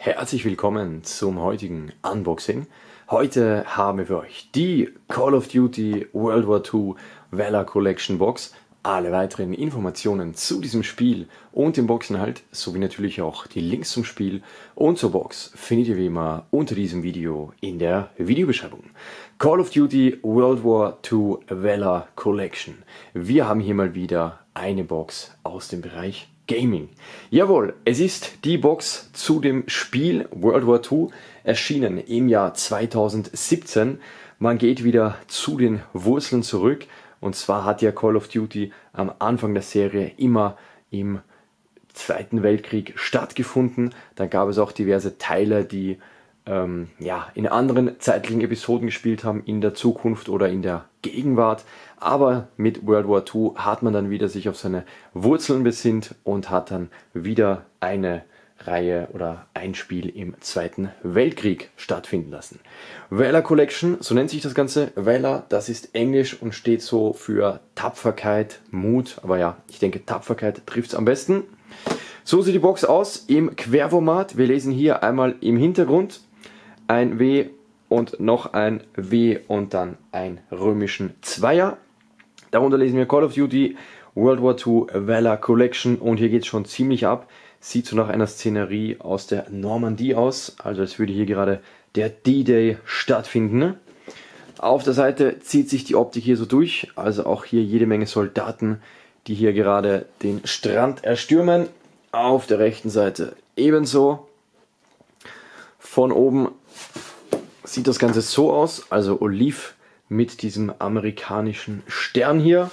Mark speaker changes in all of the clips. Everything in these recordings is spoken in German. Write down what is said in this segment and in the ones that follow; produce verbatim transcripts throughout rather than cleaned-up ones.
Speaker 1: Herzlich willkommen zum heutigen Unboxing. Heute haben wir für euch die Call of Duty World War zwei Valor Collection Box. Alle weiteren Informationen zu diesem Spiel und dem Boxinhalt sowie natürlich auch die Links zum Spiel und zur Box findet ihr wie immer unter diesem Video in der Videobeschreibung. Call of Duty World War zwei Valor Collection. Wir haben hier mal wieder eine Box aus dem Bereich Gaming. Jawohl, es ist die Box zu dem Spiel World War zwei, erschienen im Jahr zweitausendsiebzehn. Man geht wieder zu den Wurzeln zurück. Und zwar hat ja Call of Duty am Anfang der Serie immer im Zweiten Weltkrieg stattgefunden. Dann gab es auch diverse Teile, die ähm, ja, in anderen zeitlichen Episoden gespielt haben, in der Zukunft oder in der Gegenwart. Aber mit World War zwei hat man dann wieder sich auf seine Wurzeln besinnt und hat dann wieder eine Reihe oder ein Spiel im Zweiten Weltkrieg stattfinden lassen. Valor Collection, so nennt sich das Ganze. Valor, das ist Englisch und steht so für Tapferkeit, Mut. Aber ja, ich denke, Tapferkeit trifft es am besten. So sieht die Box aus im Querformat. Wir lesen hier einmal im Hintergrund ein W und noch ein W und dann einen römischen Zweier. Darunter lesen wir Call of Duty World War zwei Valor Collection und hier geht es schon ziemlich ab. Sieht so nach einer Szenerie aus der Normandie aus, also als würde hier gerade der D-Day stattfinden. Auf der Seite zieht sich die Optik hier so durch, also auch hier jede Menge Soldaten, die hier gerade den Strand erstürmen. Auf der rechten Seite ebenso. Von oben sieht das Ganze so aus, also Oliv mit diesem amerikanischen Stern hier.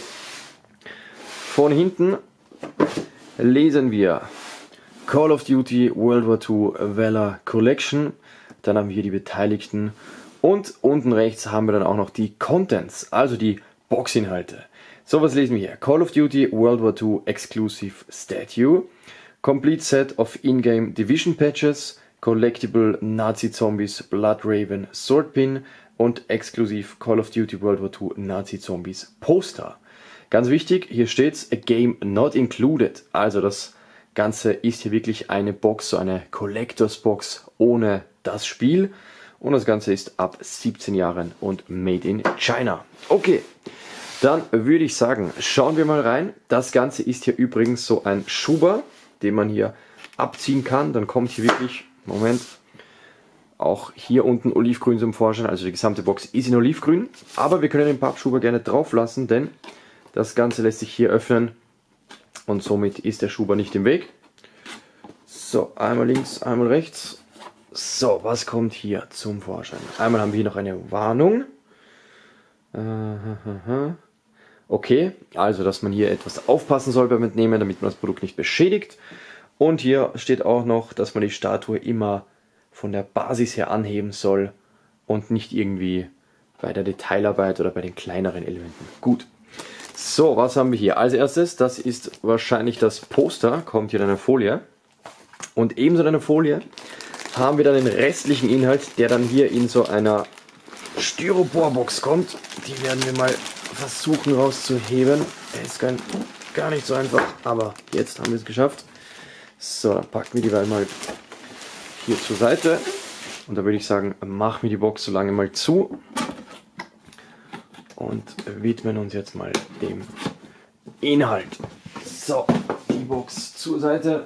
Speaker 1: Von hinten lesen wir Call of Duty World War zwei Valor Collection. Dann haben wir hier die Beteiligten und unten rechts haben wir dann auch noch die Contents, also die Boxinhalte. So, was lesen wir hier? Call of Duty World War zwei Exclusive Statue, Complete Set of In-Game Division Patches, Collectible Nazi Zombies Blood Raven Swordpin und exklusiv Call of Duty World War zwei Nazi Zombies Poster. Ganz wichtig, hier steht A Game Not Included, also das Ganze ist hier wirklich eine Box, so eine Collectors Box ohne das Spiel und das Ganze ist ab siebzehn Jahren und made in China. Okay, dann würde ich sagen, schauen wir mal rein. Das Ganze ist hier übrigens so ein Schuber, den man hier abziehen kann, dann kommt hier wirklich, Moment, auch hier unten Olivgrün zum Vorschein, also die gesamte Box ist in Olivgrün, aber wir können den Pappschuber gerne drauf lassen, denn das Ganze lässt sich hier öffnen und somit ist der Schuber nicht im Weg. So, einmal links, einmal rechts. So, was kommt hier zum Vorschein? Einmal haben wir hier noch eine Warnung. Okay, also dass man hier etwas aufpassen soll beim Entnehmen, damit man das Produkt nicht beschädigt. Und hier steht auch noch, dass man die Statue immer von der Basis her anheben soll und nicht irgendwie bei der Detailarbeit oder bei den kleineren Elementen. Gut. So, was haben wir hier? Als erstes, das ist wahrscheinlich das Poster, kommt hier in einer Folie. Und ebenso in einer Folie haben wir dann den restlichen Inhalt, der dann hier in so einer Styroporbox kommt. Die werden wir mal versuchen rauszuheben. Er ist gar, gar nicht so einfach, aber jetzt haben wir es geschafft. So, dann packen wir die mal hier zur Seite. Und da würde ich sagen, machen wir die Box so lange mal zu. Und widmen uns jetzt mal dem Inhalt. So, die Box zur Seite.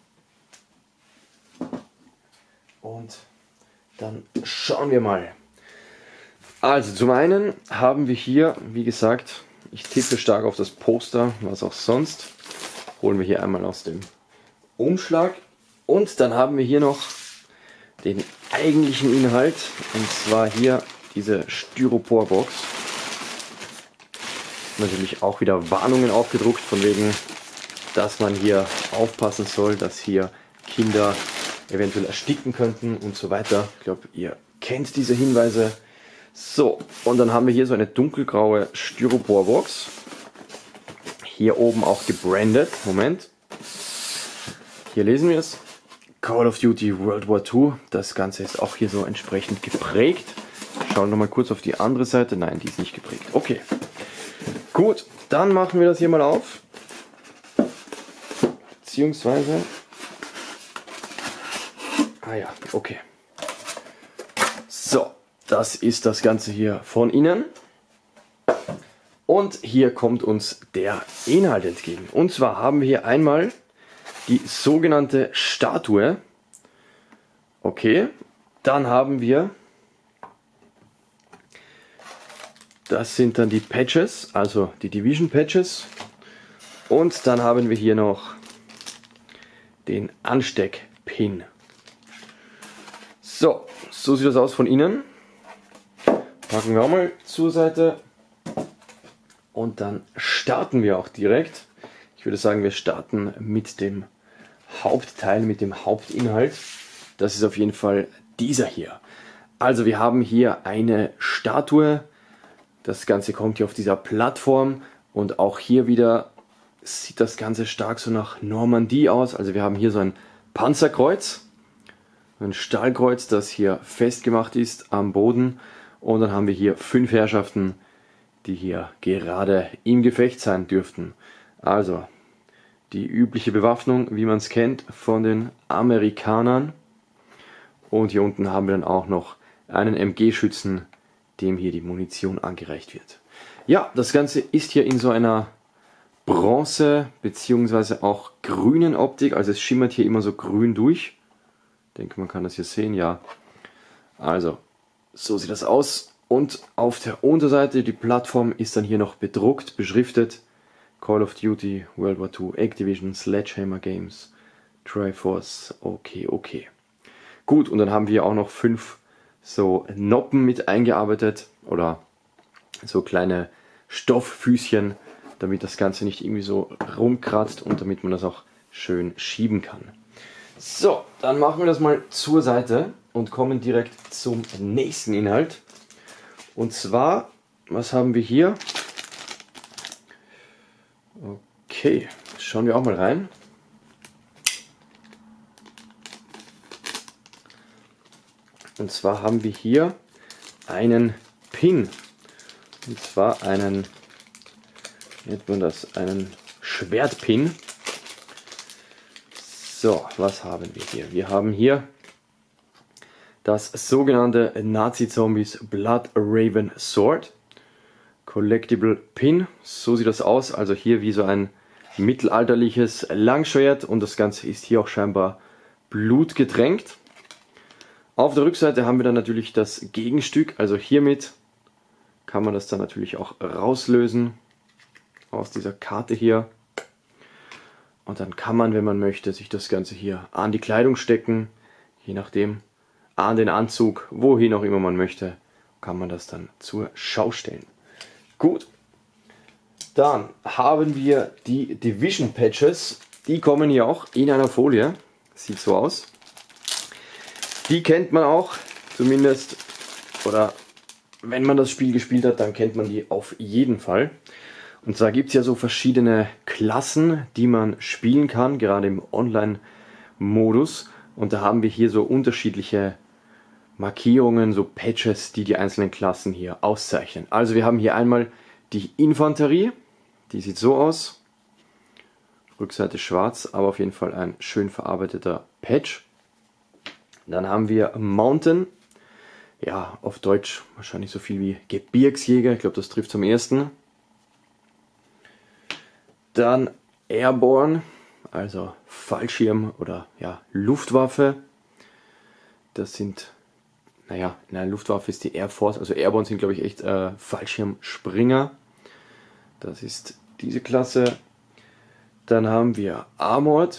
Speaker 1: Und dann schauen wir mal. Also zum einen haben wir hier, wie gesagt, ich tippe stark auf das Poster, was auch sonst. Holen wir hier einmal aus dem Umschlag. Und dann haben wir hier noch den eigentlichen Inhalt. Und zwar hier diese Styroporbox. Natürlich auch wieder Warnungen aufgedruckt, von wegen, dass man hier aufpassen soll, dass hier Kinder eventuell ersticken könnten und so weiter. Ich glaube, ihr kennt diese Hinweise. So, und dann haben wir hier so eine dunkelgraue Styroporbox. Hier oben auch gebrandet. Moment. Hier lesen wir es. Call of Duty World War zwei. Das Ganze ist auch hier so entsprechend geprägt. Schauen wir mal kurz auf die andere Seite. Nein, die ist nicht geprägt. Okay. Gut, dann machen wir das hier mal auf. Beziehungsweise Ah ja, okay. So, das ist das Ganze hier von innen. Und hier kommt uns der Inhalt entgegen. Und zwar haben wir hier einmal die sogenannte Statue. Okay, dann haben wir, das sind dann die Patches, also die Division Patches. Und dann haben wir hier noch den Ansteckpin. So, so sieht das aus von innen. Packen wir auch mal zur Seite. Und dann starten wir auch direkt. Ich würde sagen, wir starten mit dem Hauptteil, mit dem Hauptinhalt. Das ist auf jeden Fall dieser hier. Also wir haben hier eine Statue. Das Ganze kommt hier auf dieser Plattform. Und auch hier wieder sieht das Ganze stark so nach Normandie aus. Also wir haben hier so ein Panzerkreuz. Ein Stahlkreuz, das hier festgemacht ist am Boden. Und dann haben wir hier fünf Herrschaften, die hier gerade im Gefecht sein dürften. Also die übliche Bewaffnung, wie man es kennt von den Amerikanern. Und hier unten haben wir dann auch noch einen M G-Schützen, dem hier die Munition angereicht wird. Ja, das Ganze ist hier in so einer Bronze bzw. auch grünen Optik. Also es schimmert hier immer so grün durch. Ich denke, man kann das hier sehen, ja. Also, so sieht das aus. Und auf der Unterseite, die Plattform ist dann hier noch bedruckt, beschriftet. Call of Duty, World War Two, Activision, Sledgehammer Games, Triforce, okay, okay. Gut, und dann haben wir auch noch fünf so Noppen mit eingearbeitet oder so kleine Stofffüßchen, damit das Ganze nicht irgendwie so rumkratzt und damit man das auch schön schieben kann. So, dann machen wir das mal zur Seite und kommen direkt zum nächsten Inhalt. Und zwar, was haben wir hier? Okay, schauen wir auch mal rein. Und zwar haben wir hier einen Pin. Und zwar einen, wie nennt man das? Einen Schwertpin. So, was haben wir hier? Wir haben hier das sogenannte Nazi-Zombies Blood Raven Sword. Collectible Pin, so sieht das aus. Also hier wie so ein mittelalterliches Langschwert und das Ganze ist hier auch scheinbar blutgetränkt. Auf der Rückseite haben wir dann natürlich das Gegenstück, also hiermit kann man das dann natürlich auch rauslösen aus dieser Karte hier. Und dann kann man, wenn man möchte, sich das Ganze hier an die Kleidung stecken, je nachdem, an den Anzug, wohin auch immer man möchte, kann man das dann zur Schau stellen. Gut, dann haben wir die Division Patches, die kommen hier auch in einer Folie, sieht so aus. Die kennt man auch, zumindest, oder wenn man das Spiel gespielt hat, dann kennt man die auf jeden Fall. Und zwar gibt es ja so verschiedene Klassen, die man spielen kann, gerade im Online-Modus. Und da haben wir hier so unterschiedliche Markierungen, so Patches, die die einzelnen Klassen hier auszeichnen. Also wir haben hier einmal die Infanterie, die sieht so aus. Rückseite schwarz, aber auf jeden Fall ein schön verarbeiteter Patch. Dann haben wir Mountain, ja auf Deutsch wahrscheinlich so viel wie Gebirgsjäger, ich glaube das trifft zum ersten. Dann Airborne, also Fallschirm oder ja, Luftwaffe. Das sind, naja, in der Luftwaffe ist die Air Force, also Airborne sind glaube ich echt äh, Fallschirmspringer. Das ist diese Klasse. Dann haben wir Armored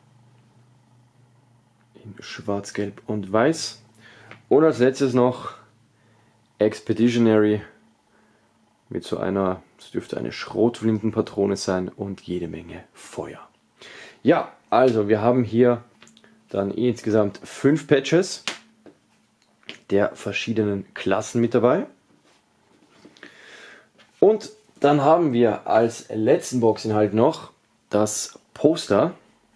Speaker 1: in Schwarz, Gelb und Weiß. Und als letztes noch Expeditionary mit so einer, es dürfte eine Schrotflintenpatrone sein und jede Menge Feuer. Ja, also wir haben hier dann insgesamt fünf Patches der verschiedenen Klassen mit dabei. Und dann haben wir als letzten Boxinhalt noch das Poster.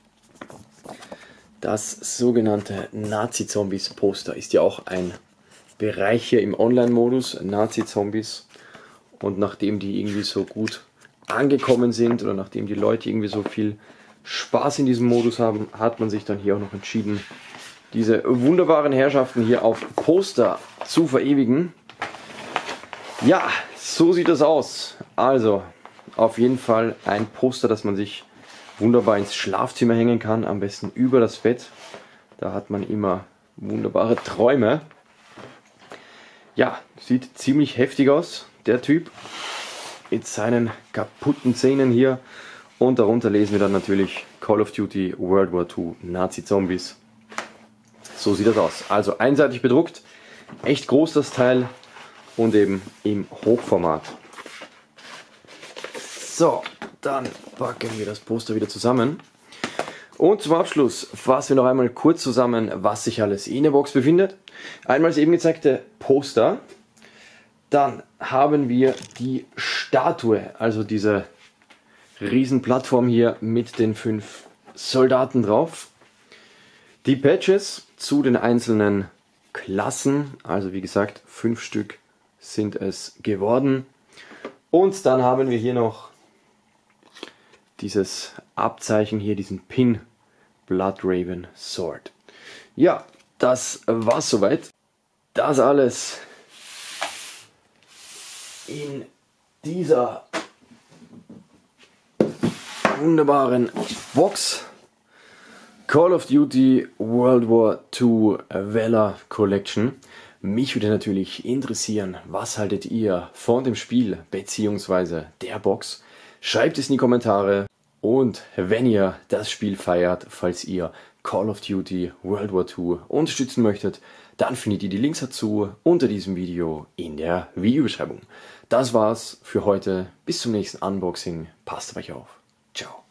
Speaker 1: Das sogenannte Nazi-Zombies Poster ist ja auch ein Bereich hier im Online-Modus, Nazi-Zombies. Und nachdem die irgendwie so gut angekommen sind oder nachdem die Leute irgendwie so viel Spaß in diesem Modus haben, hat man sich dann hier auch noch entschieden, diese wunderbaren Herrschaften hier auf Poster zu verewigen. Ja, so sieht das aus. Also, auf jeden Fall ein Poster, das man sich wunderbar ins Schlafzimmer hängen kann, am besten über das Bett. Da hat man immer wunderbare Träume. Ja, sieht ziemlich heftig aus, der Typ. Mit seinen kaputten Zähnen hier. Und darunter lesen wir dann natürlich Call of Duty World War Two Nazi-Zombies. So sieht das aus. Also einseitig bedruckt, echt groß das Teil und eben im Hochformat. So, dann packen wir das Poster wieder zusammen. Und zum Abschluss fassen wir noch einmal kurz zusammen, was sich alles in der Box befindet. Einmal das eben gezeigte Poster. Dann haben wir die Statue, also diese Riesenplattform hier mit den fünf Soldaten drauf. Die Patches zu den einzelnen Klassen, also wie gesagt, fünf Stück sind es geworden. Und dann haben wir hier noch dieses Abzeichen hier, diesen Pin Bloodraven Sword. Ja, das war's soweit. Das alles in dieser wunderbaren Box. Call of Duty World War Two Valor Collection. Mich würde natürlich interessieren, was haltet ihr von dem Spiel bzw. der Box? Schreibt es in die Kommentare. Und wenn ihr das Spiel feiert, falls ihr Call of Duty World War Two unterstützen möchtet, dann findet ihr die Links dazu unter diesem Video in der Videobeschreibung. Das war's für heute. Bis zum nächsten Unboxing. Passt auf euch auf. Ciao.